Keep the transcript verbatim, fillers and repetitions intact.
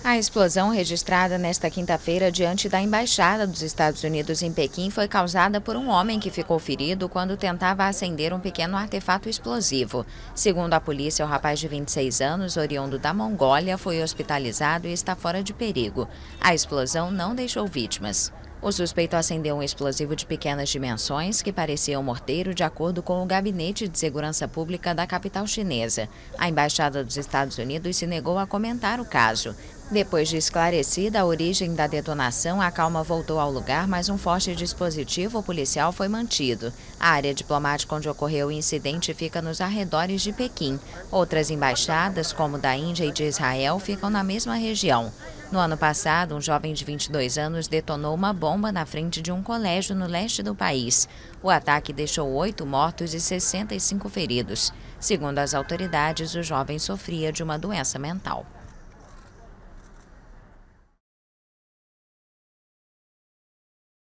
A explosão registrada nesta quinta-feira diante da Embaixada dos Estados Unidos em Pequim foi causada por um homem que ficou ferido quando tentava acender um pequeno artefato explosivo. Segundo a polícia, o rapaz de vinte e seis anos, oriundo da Mongólia, foi hospitalizado e está fora de perigo. A explosão não deixou vítimas. O suspeito acendeu um explosivo de pequenas dimensões que parecia um morteiro, de acordo com o Gabinete de Segurança Pública da capital chinesa. A Embaixada dos Estados Unidos se negou a comentar o caso. Depois de esclarecida a origem da detonação, a calma voltou ao lugar, mas um forte dispositivo policial foi mantido. A área diplomática onde ocorreu o incidente fica nos arredores de Pequim. Outras embaixadas, como da Índia e de Israel, ficam na mesma região. No ano passado, um jovem de vinte e dois anos detonou uma bomba na frente de um colégio no leste do país. O ataque deixou oito mortos e sessenta e cinco feridos. Segundo as autoridades, o jovem sofria de uma doença mental.